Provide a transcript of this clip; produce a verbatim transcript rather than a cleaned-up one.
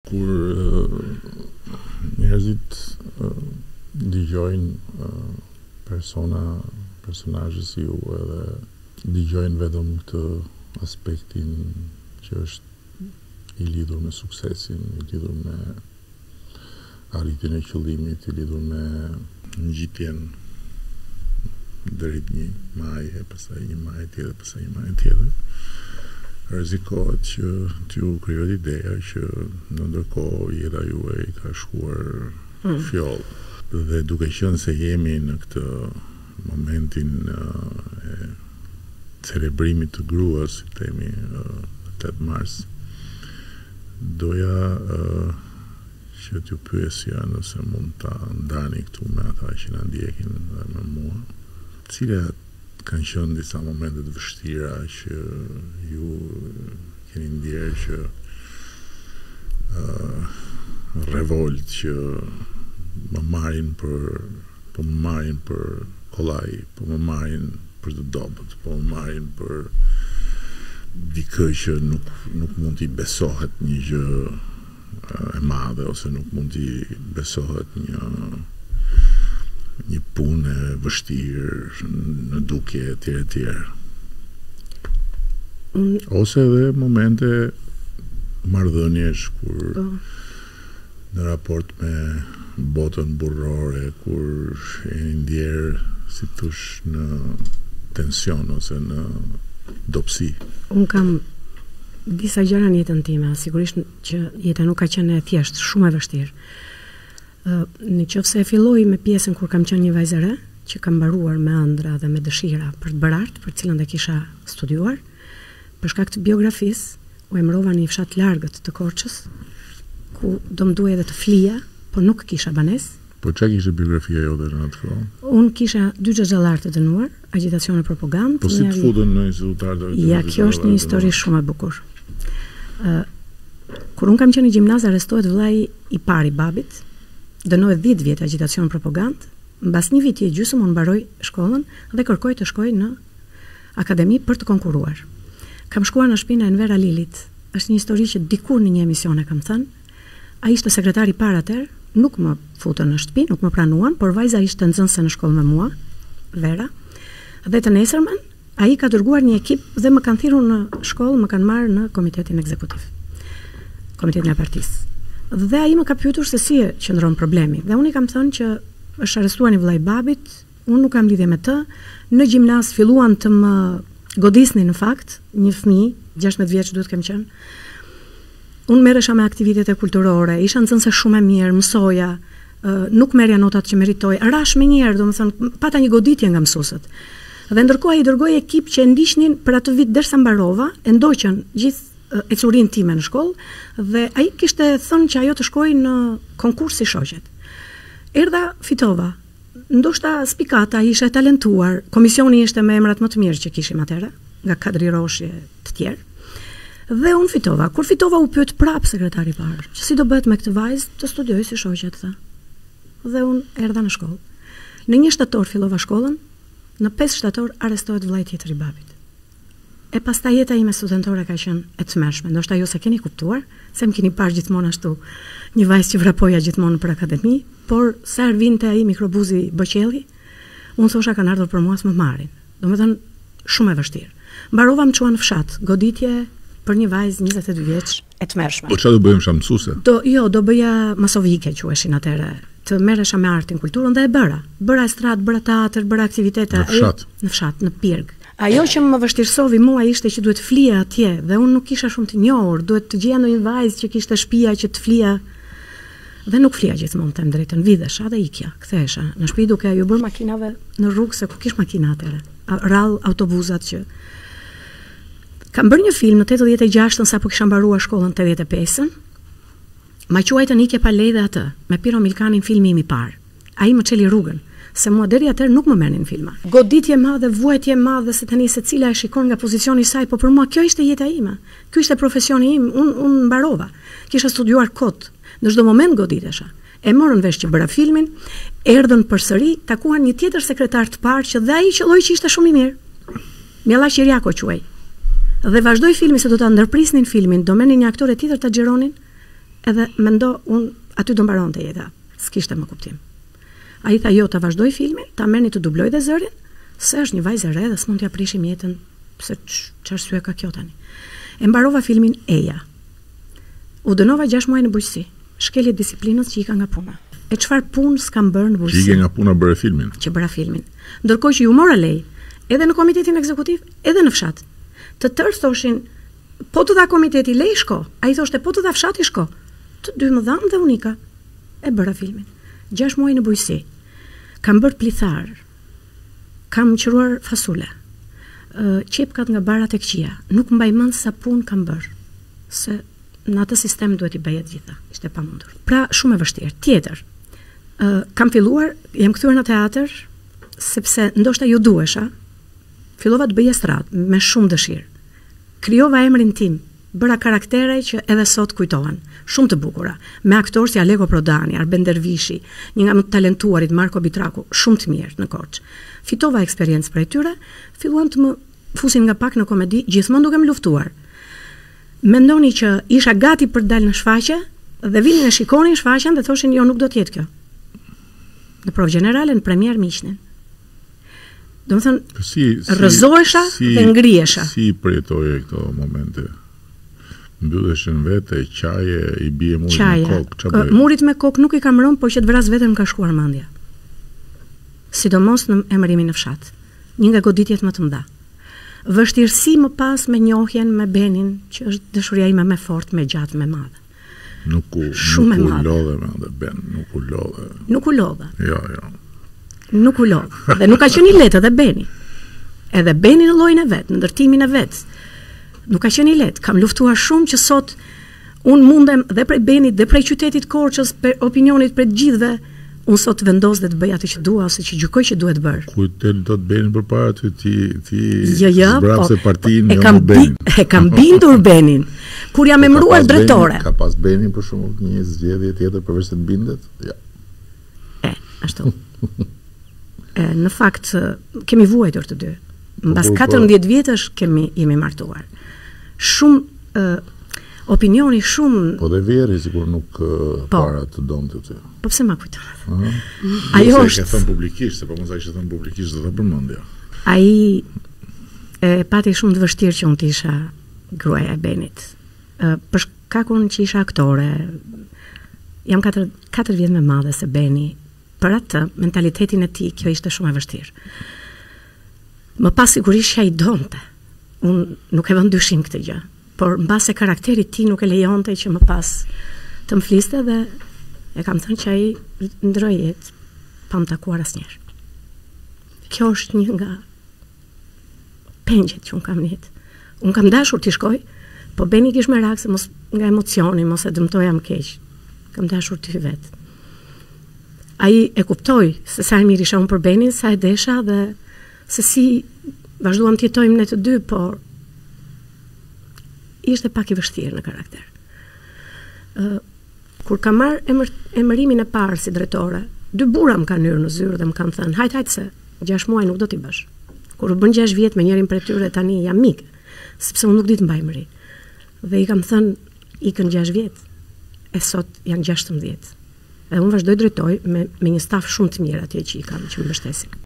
kur uh, njerëzit uh, dëgjojnë uh, persona, personazhe si ju edhe dëgjojnë vetëm këtë aspektin që është i lidhur me suksesin, i lidhur me arritjen e qëllimit, i lidhur me ngjitjen deri një maje, pastaj një maje tjetër, pastaj një maje tjetër. Rrezikohet që t'ju krijohet ideja që në ndërkohë jeta juaj ka shkuar mm. fjoll. Dhe duke qenë se jemi në këtë momentin uh, e celebrimit të gruas, si themi uh, tetë mars, doja uh, që t'ju pyesja nëse mund ta ndani këtu me ata që na ndjekin dhe me mua, cilat kanë qenë disa momente të vështira që ju keni ndjerë që uh, revolt që më marrin për po më marrin për kollaj, po më marrin për të dobët, po më marrin për dikë që nuk, nuk mund t'i besohet një gjë uh, e madhe, ose nuk mund t'i besohet një një punë e vështirë në dukje e tjere tjere. Mm. Ose edhe momente marrëdhëniesh kur oh. në raport me botën burrore, kur e ndjerë si tush në tension ose në dopsi. Unë kam disa gjëra në jetën time, sigurisht që jeta nuk ka qenë e thjeshtë, shumë e vështirë. Uh, në qoftë se e filloj me pjesën kur kam qenë një vajzë e re, që kam mbaruar me ëndra dhe me dëshira për të bërë art, për cilën dhe kisha studiuar, për shkak të biografisë, u emërova në një fshat largët të Korçës, ku do më duhej edhe të flija, po nuk kisha banesë. Po çka kishte biografia jote në atë kohë? Unë kisha dy xhaxhallar të dënuar, agjitacion e propagandë. Po si të futën në institutar të? Ja, kjo është një histori shumë e bukur. Uh, kur unë kam qenë në gjimnaz, arrestohet vllai i parë i babit, dënohet dhjetë vjet agitacion propagandë, mbas një viti e gjysmë unë mbaroj shkollën dhe kërkoj të shkoj në akademi për të konkuruar. Kam shkuar në shtëpinë e Enver Alilit. Është një histori që dikur në një emision e kam thënë. Ai ishte sekretari i parë atëherë, nuk më futën në shtëpi, nuk më pranuan, por vajza ishte nxënëse në shkollë me mua, Vera. Dhe të nesërmen, ai ka dërguar një ekip dhe më kanë thirrur në shkollë, më kanë marrë në komitetin ekzekutiv. Komitetin e partisë. Dhe ai më ka pyetur se si e qëndron problemi. Dhe unë i kam thënë që është arrestuar një vllai babit, unë nuk kam lidhje me të. Në gjimnaz filluan të më godisnin në fakt, një fëmijë, gjashtëdhjetë vjeç duhet kem qenë. Unë merresha me aktivitete kulturore, isha nxënëse shumë e mirë, mësoja, uh, nuk merrja notat që meritoj. Rash më një herë, domethënë, pata një goditje nga mësuesët. Dhe ndërkohë ai dërgoi ekip që e ndiqnin për atë vit derisa mbarova, e ndoqën gjithë e curin time në shkollë dhe ai kishte thënë që ajo të shkojë në konkurs si shoqet. Erdha, fitova. Ndoshta spikata ishte talentuar, komisioni ishte me emrat më të mirë që kishim atëherë, nga Kadri Roshi të tjerë. Dhe unë fitova. Kur fitova u pyet prap sekretari i parë, që si do bëhet me këtë vajzë të studiojë si shoqet, tha. Dhe unë erdha në shkollë. Në një shtator fillova shkollën, në pesë shtator arrestohet vllai tjetër i babit. E pastaj jeta ime studentore ka qenë e tmerrshme. Ndoshta ju se keni kuptuar, se më keni parë gjithmonë ashtu, një vajzë që vrapoja gjithmonë për akademi, por sa herë vinte ai mikrobuzi Boqelli, unë thosha kanë ardhur për mua të më marrin. Domethënë shumë e vështirë. Mbarova më çuan në fshat, goditje për një vajzë njëzet e dy vjeç e tmerrshme. Po çfarë do bëjmë sa mësuese? Do, jo, do bëja masovike quheshin atëherë. Të merresha me artin, kulturën dhe e bëra. Bëra estradë, bëra teatr, bëra aktivitete në fshat, në fshat, në Pirg. Ajo që më vështirësovi mua ishte që duhet flija atje dhe unë nuk kisha shumë të njohur, duhet të gjeja ndonjë vajzë që kishte shtëpia që të flija. Dhe nuk flija gjithmonë, them drejtën, vidhesha dhe ikja, kthehesha në shtëpi duke ju bërë makinave në rrugë se ku kish makina atëre. Rall autobuzat që kam bërë një film në tetëdhjetë e gjashtën sapo kisha mbaruar shkollën tetëdhjetë e pesën. Ma quajtën ikje pa lejë dhe atë, me Piro Milkanin filmi im i parë. Ai më çeli rrugën. Se mua deri atëherë nuk më merrnin filma. Goditje e madhe, vuajtje e madhe se tani secila e shikon nga pozicioni i saj, po për mua kjo ishte jeta ime. Ky ishte profesioni im, unë un mbarova. Kisha studiuar kod, në çdo moment goditesha. E morën vesh që bëra filmin, erdhën përsëri, takuan një tjetër sekretar të parë që dhe ai qelloi që ishte shumë i mirë. Mjalla Qiriako quaj. Dhe vazhdoi filmi se do ta ndërprisnin filmin, do merrnin një aktor tjetër ta xhironin. edhe mendo unë aty do mbaronte jeta. S'kishte më kuptim. Ai tha jo, ta vazhdoj filmin, ta merrni të dubloj dhe zërin, se është një vajzë e re dhe s'mund t'ja prishim jetën, pse ç'arsye ka kjo tani. E mbarova filmin Eja. U dënova gjashtë muaj në bujqësi. Shkelje disiplinës që ika nga puna. E çfarë punë s'kam bërë në bujqësi? Që ike nga puna bëre filmin. Që bëra filmin. Ndërkohë që ju mora lej, edhe në komitetin ekzekutiv, edhe në fshat. Të tërë thoshin, po të dha komiteti lej shko, ai thoshte po të dha fshati shko. Të dy më dhanë dhe unika. E bëra filmin. Gjashtë muaj në bujqësi. Kam bërë plithar. Kam qëruar fasule. Uh, qepkat nga bara tek qia. Nuk mbaj mend sa punë kam bërë. Se në atë sistem duhet i bëjet gjitha. Ishte pamundur. Pra shumë e vështirë. Tjetër. Uh, kam filluar, jam kthyer në teatr sepse ndoshta ju duhesha. Fillova të bëj estradë me shumë dëshirë. Krijova emrin tim. Bëra karaktere që edhe sot kujtohen, shumë të bukura, me aktorë si Aleko Prodani, Arben Dervishi, një nga më të talentuarit Marko Bitraku, shumë të mirë në Korçë. Fitova eksperiencë prej tyre, filluan të më fusin nga pak në komedi, gjithmonë duke më luftuar. Mendoni që isha gati për të dalë në shfaqje dhe vinin e shikonin shfaqjen dhe thoshin jo, nuk do të jetë kjo. Në provë gjenerale në premier miqnin. Do të thënë, si, si, rrëzohesha si, dhe ngrihesha. Si përjetoje këto momente? Mbylleshin vete, qaje, i bie murit me kokë, çfarë bëj? Murit me kokë nuk i kam rënë, por që të vras vetëm ka shkuar mendja. Sidomos në emërimin në fshat. Një nga goditjet më të mëdha. Vështirësi më pas me njohjen me Benin, që është dashuria ime më fort, më gjatë, më madhe. Nuk u, Shumë nuk u e madhe. lodhe me atë Ben, nuk u lodhe. Nuk u lodha. Jo, jo. Nuk u lodha. Dhe nuk ka qenë i lehtë edhe Beni. Edhe Beni në llojin e vet, në ndërtimin e vet. Nuk ka qenë i lehtë. Kam luftuar shumë që sot unë mundem dhe prej Benit dhe prej qytetit Korçës, për opinionit për të gjithëve, unë sot vendos dhe të bëj atë që dua ose që gjykoj që duhet bërë. Kujt do të Benin përpara ty, ti ti Jo, jo, zbrapse po, partinë, e jo kam me bi, Benin. e kam bindur Benin. Kur jam emëruar drejtore. Ka pas Benin për shembull një zgjedhje tjetër përveç se të bindet? Ja. E, ashtu. E, në fakt kemi vuajtur të dy. Mbas katërmbëdhjetë vjetësh kemi jemi martuar. Shumë uh, opinioni shumë. Po dhe Veri sikur nuk uh, Po. para të donte ty. Po pse ma kujton? Ëh. Ajo është. është. E thon publikisht, se po mos ai që thon publikisht do ta përmendja. Ai e pati shumë të vështirë që unë të isha gruaja e Benit. Uh, për shkakun që isha aktore. Jam katër katër vjet më madhe se Beni. Për atë mentalitetin e tij kjo ishte shumë e vështirë. Më pas sigurisht që ai donte. Unë nuk e vën dyshim këtë gjë, por mbase karakteri i tij nuk e lejonte që më pas të më fliste dhe e kam thënë që ai ndroi jetë pa më takuar asnjëherë. Kjo është një nga pengjet që unë kam në jetë. Unë kam dashur t'i shkoj, po Beni kish merak se mos nga emocioni, mos e dëmtoja më keq. Kam dashur t'i hy vetë. Ai e kuptoi se sa e mirë isha unë për Benin, sa e desha dhe se si vazhduam të jetojmë ne të dy, por ishte pak i vështirë në karakter. Uh, kur kam marrë emër, emërimin e parë si drejtore, dy burra më kanë hyrë në zyrë dhe më kanë thënë, hajt hajt se gjashtë muaj nuk do t'i bësh. Kur u bën gjashtë vjet me njërin prej tyre tani jam mik, sepse unë nuk di të mbaj emëri. Dhe i kam thënë, ikën gjashtë vjet, e sot janë gjashtëmbëdhjetë. Dhe unë vazhdoj drejtoj me, me një staf shumë të mirë atje që i kam që më mbështesin.